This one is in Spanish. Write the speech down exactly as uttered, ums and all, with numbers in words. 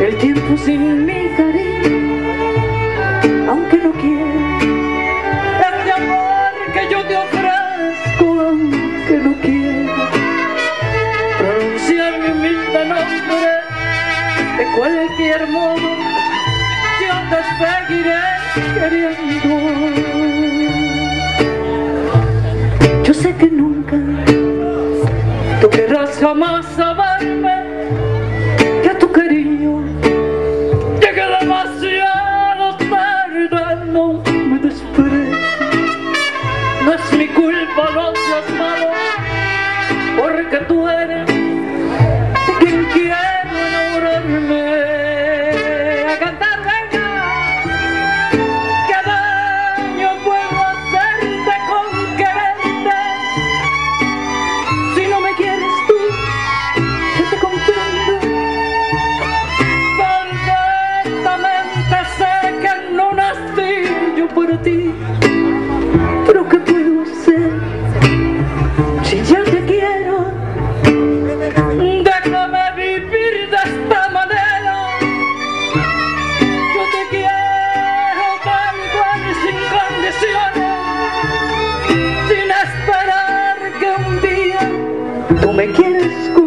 el tiempo sin mi cariño, aunque no quiera. Este amor que yo te ofrezco, aunque no quiera pronunciar mi humilde nombre. De cualquier modo, yo te seguiré queriendo. Yo sé que nunca tú querrás jamás saberme, que tu cariño llegue demasiado tarde. No me desprecies, no es mi culpa, no seas malo, porque tú eres de quien quiero enamorarme. A cantar, venga. ¿Qué daño puedo hacerte con quererte? Si no me quieres tú, yo te comprendo. Perfectamente sé que no nací yo para ti, pero ¿qué puedo hacer si ya te quiero? Déjame vivir de esta manera. Yo te quiero tal cual, sin condiciones, sin esperar que un día tú me quieres.